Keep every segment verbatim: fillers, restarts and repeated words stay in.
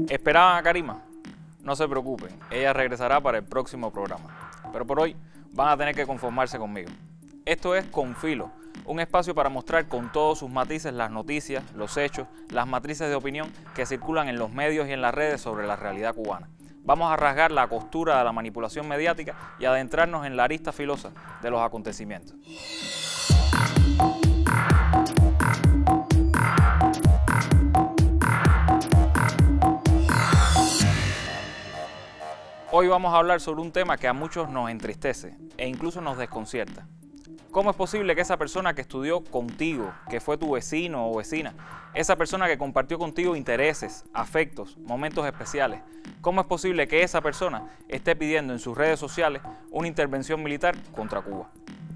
¿Esperaban a Karima? No se preocupen, ella regresará para el próximo programa. Pero por hoy van a tener que conformarse conmigo. Esto es Con Filo, un espacio para mostrar con todos sus matices las noticias, los hechos, las matrices de opinión que circulan en los medios y en las redes sobre la realidad cubana. Vamos a rasgar la costura de la manipulación mediática y adentrarnos en la arista filosa de los acontecimientos. Hoy vamos a hablar sobre un tema que a muchos nos entristece e incluso nos desconcierta. ¿Cómo es posible que esa persona que estudió contigo, que fue tu vecino o vecina, esa persona que compartió contigo intereses, afectos, momentos especiales, cómo es posible que esa persona esté pidiendo en sus redes sociales una intervención militar contra Cuba?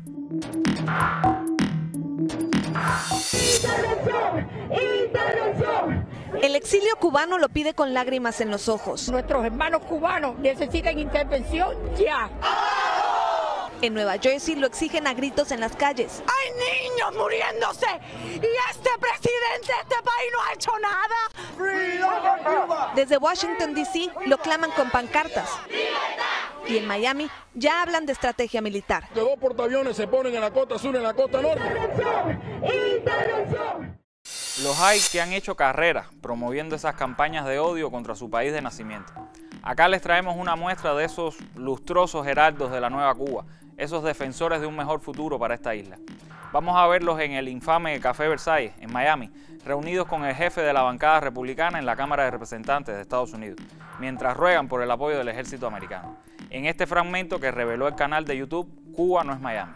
¡Intervención! ¡Intervención! El exilio cubano lo pide con lágrimas en los ojos. Nuestros hermanos cubanos necesitan intervención ya. En Nueva Jersey lo exigen a gritos en las calles. ¡Hay niños muriéndose! ¡Y este presidente de este país no ha hecho nada! Desde Washington, D C lo claman con pancartas. Y en Miami ya hablan de estrategia militar. Que dos portaaviones se ponen en la costa sur y en la costa norte. ¡Intervención! ¡Intervención! Los hay que han hecho carrera promoviendo esas campañas de odio contra su país de nacimiento. Acá les traemos una muestra de esos lustrosos heraldos de la nueva Cuba, esos defensores de un mejor futuro para esta isla. Vamos a verlos en el infame Café Versailles, en Miami, reunidos con el jefe de la bancada republicana en la Cámara de Representantes de Estados Unidos, mientras ruegan por el apoyo del ejército americano. En este fragmento que reveló el canal de YouTube, Cuba no es Miami.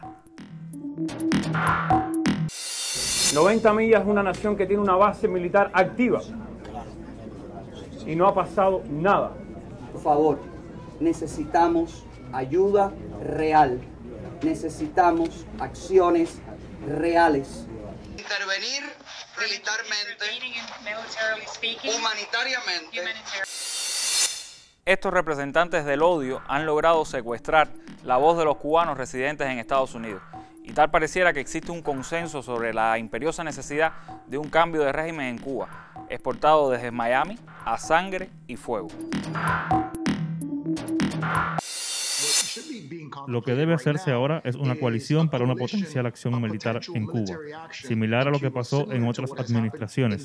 noventa millas es una nación que tiene una base militar activa y no ha pasado nada. Por favor, necesitamos ayuda real, necesitamos acciones reales. Intervenir militarmente, humanitariamente. Estos representantes del odio han logrado secuestrar la voz de los cubanos residentes en Estados Unidos. Y tal pareciera que existe un consenso sobre la imperiosa necesidad de un cambio de régimen en Cuba, exportado desde Miami a sangre y fuego. Lo que debe hacerse ahora es una coalición para una potencial acción militar en Cuba, similar a lo que pasó en otras administraciones.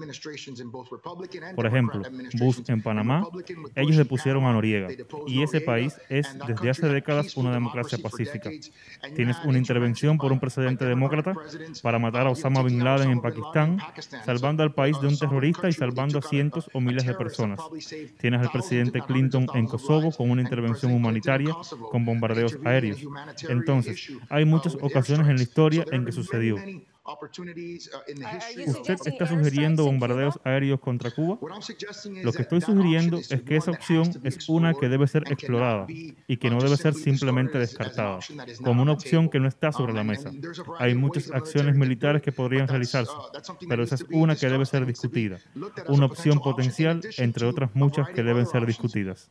Por ejemplo, Bush en Panamá, ellos le pusieron a Noriega, y ese país es desde hace décadas una democracia pacífica. Tienes una intervención por un presidente demócrata para matar a Osama Bin Laden en Pakistán, salvando al país de un terrorista y salvando a cientos o miles de personas. Tienes al presidente Clinton en Kosovo con una intervención humanitaria con bombardeos aéreos. Entonces, hay muchas ocasiones en la historia en que sucedió. ¿Usted está sugiriendo bombardeos aéreos contra Cuba? Lo que estoy sugiriendo es que esa opción es una que debe ser explorada y que no debe ser simplemente descartada, como una opción que no está sobre la mesa. Hay muchas acciones militares que podrían realizarse, pero esa es una que debe ser discutida, una opción potencial entre otras muchas que deben ser discutidas.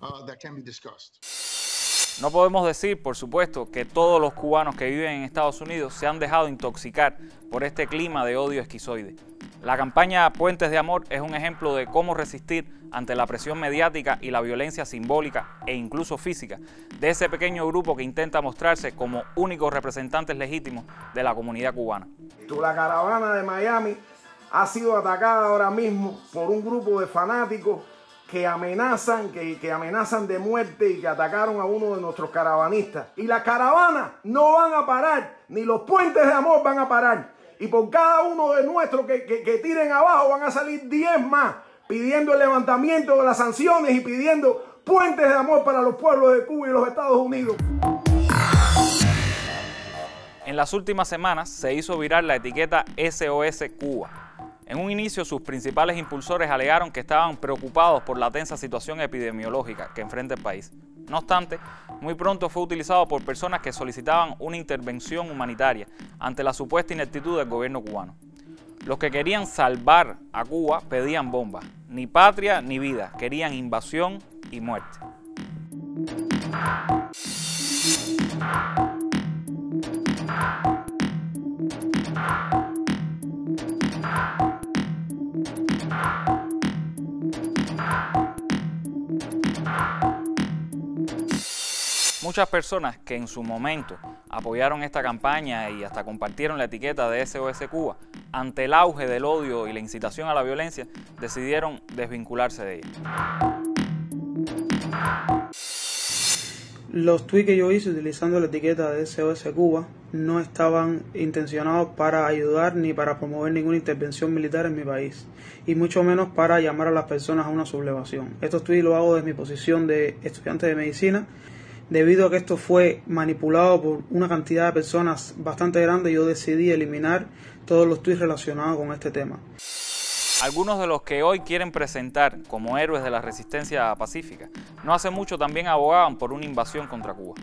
No podemos decir, por supuesto, que todos los cubanos que viven en Estados Unidos se han dejado intoxicar por este clima de odio esquizoide. La campaña Puentes de Amor es un ejemplo de cómo resistir ante la presión mediática y la violencia simbólica e incluso física de ese pequeño grupo que intenta mostrarse como únicos representantes legítimos de la comunidad cubana. La caravana de Miami ha sido atacada ahora mismo por un grupo de fanáticos que amenazan, que, que amenazan de muerte y que atacaron a uno de nuestros caravanistas. Y las caravanas no van a parar, ni los puentes de amor van a parar. Y por cada uno de nuestros que, que, que tiren abajo van a salir diez más pidiendo el levantamiento de las sanciones y pidiendo puentes de amor para los pueblos de Cuba y los Estados Unidos. En las últimas semanas se hizo viral la etiqueta S O S Cuba. En un inicio, sus principales impulsores alegaron que estaban preocupados por la tensa situación epidemiológica que enfrenta el país. No obstante, muy pronto fue utilizado por personas que solicitaban una intervención humanitaria ante la supuesta ineptitud del gobierno cubano. Los que querían salvar a Cuba pedían bombas. Ni patria ni vida, querían invasión y muerte. Thank you. Muchas personas que en su momento apoyaron esta campaña y hasta compartieron la etiqueta de S O S Cuba, ante el auge del odio y la incitación a la violencia, decidieron desvincularse de ella. Los tweets que yo hice utilizando la etiqueta de S O S Cuba no estaban intencionados para ayudar ni para promover ninguna intervención militar en mi país, y mucho menos para llamar a las personas a una sublevación. Estos tweets los hago desde mi posición de estudiante de medicina. Debido a que esto fue manipulado por una cantidad de personas bastante grande, yo decidí eliminar todos los tweets relacionados con este tema. Algunos de los que hoy quieren presentar como héroes de la resistencia pacífica, no hace mucho también abogaban por una invasión contra Cuba.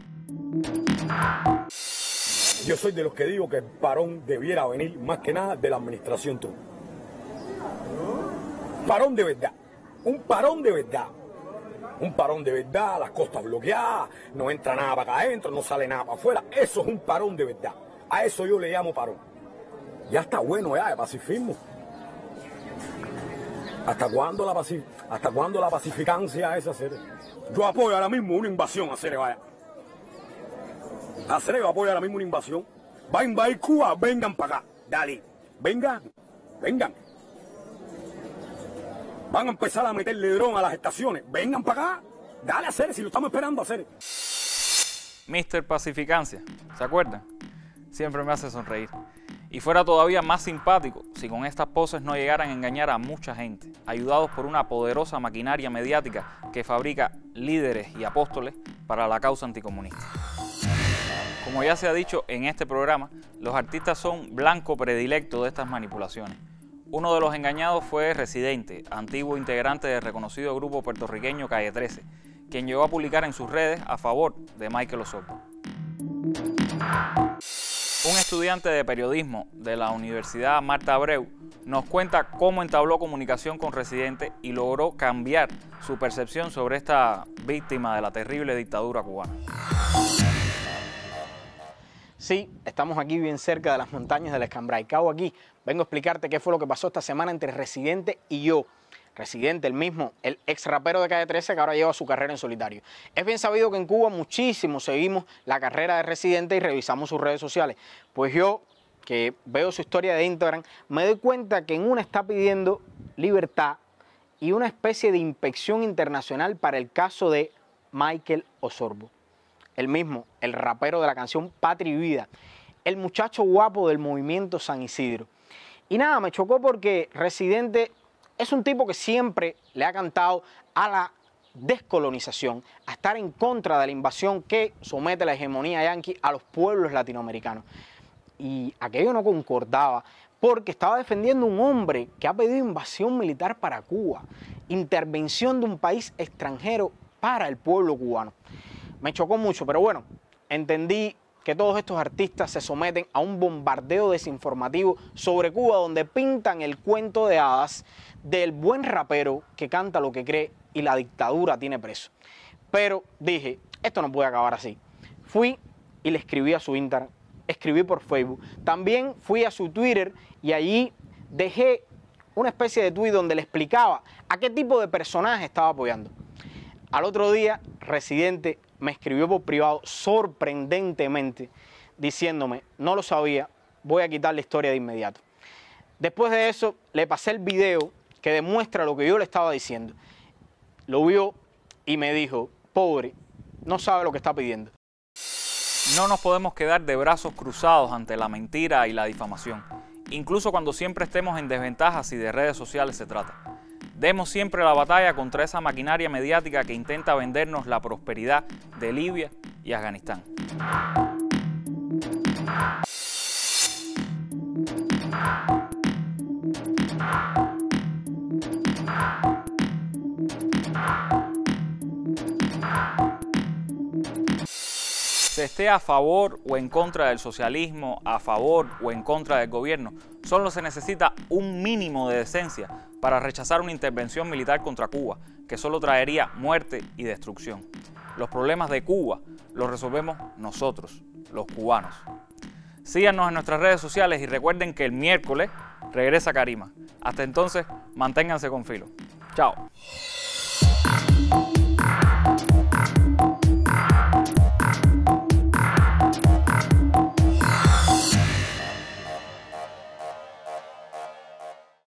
Yo soy de los que digo que el parón debiera venir más que nada de la administración Trump. Parón de verdad, un parón de verdad. Un parón de verdad, las costas bloqueadas, no entra nada para acá adentro, no sale nada para afuera. Eso es un parón de verdad. A eso yo le llamo parón. Ya está bueno ya de pacifismo. ¿Hasta cuándo la, pacif ¿Hasta cuándo la pacificancia es hacer? Yo apoyo ahora mismo una invasión a Cere, vaya. A Cere apoya ahora mismo una invasión. Va a invadir Cuba, vengan para acá. Dale, vengan, vengan. Van a empezar a meterle dron a las estaciones. Vengan para acá. Dale a hacer, si lo estamos esperando a hacer. mister Pacificancia, ¿se acuerdan? Siempre me hace sonreír. Y fuera todavía más simpático si con estas poses no llegaran a engañar a mucha gente, ayudados por una poderosa maquinaria mediática que fabrica líderes y apóstoles para la causa anticomunista. Como ya se ha dicho en este programa, los artistas son blanco predilecto de estas manipulaciones. Uno de los engañados fue Residente, antiguo integrante del reconocido grupo puertorriqueño Calle trece, quien llegó a publicar en sus redes a favor de Michael Osorbo. Un estudiante de periodismo de la Universidad Marta Abreu nos cuenta cómo entabló comunicación con Residente y logró cambiar su percepción sobre esta víctima de la terrible dictadura cubana. Sí, estamos aquí bien cerca de las montañas del Escambray. Cabo aquí, vengo a explicarte qué fue lo que pasó esta semana entre Residente y yo. Residente, el mismo, el ex rapero de Calle trece que ahora lleva su carrera en solitario. Es bien sabido que en Cuba muchísimo seguimos la carrera de Residente y revisamos sus redes sociales. Pues yo, que veo su historia de Instagram, me doy cuenta que en una está pidiendo libertad y una especie de inspección internacional para el caso de Michael Osorbo. El mismo, el rapero de la canción Patria y Vida, el muchacho guapo del movimiento San Isidro. Y nada, me chocó porque Residente es un tipo que siempre le ha cantado a la descolonización, a estar en contra de la invasión que somete la hegemonía yanqui a los pueblos latinoamericanos. Y aquello no concordaba porque estaba defendiendo un hombre que ha pedido invasión militar para Cuba, intervención de un país extranjero para el pueblo cubano. Me chocó mucho, pero bueno, entendí que todos estos artistas se someten a un bombardeo desinformativo sobre Cuba donde pintan el cuento de hadas del buen rapero que canta lo que cree y la dictadura tiene preso. Pero dije, esto no puede acabar así. Fui y le escribí a su Instagram, escribí por Facebook, también fui a su Twitter y allí dejé una especie de tweet donde le explicaba a qué tipo de personaje estaba apoyando. Al otro día, Residente me escribió por privado sorprendentemente diciéndome, no lo sabía, voy a quitar la historia de inmediato. Después de eso, le pasé el video que demuestra lo que yo le estaba diciendo. Lo vio y me dijo, pobre, no sabe lo que está pidiendo. No nos podemos quedar de brazos cruzados ante la mentira y la difamación, incluso cuando siempre estemos en desventaja si de redes sociales se trata. Demos siempre la batalla contra esa maquinaria mediática que intenta vendernos la prosperidad de Libia y Afganistán. Se esté a favor o en contra del socialismo, a favor o en contra del gobierno, solo se necesita un mínimo de decencia para rechazar una intervención militar contra Cuba, que solo traería muerte y destrucción. Los problemas de Cuba los resolvemos nosotros, los cubanos. Síganos en nuestras redes sociales y recuerden que el miércoles regresa Karima. Hasta entonces, manténganse con filo. Chao.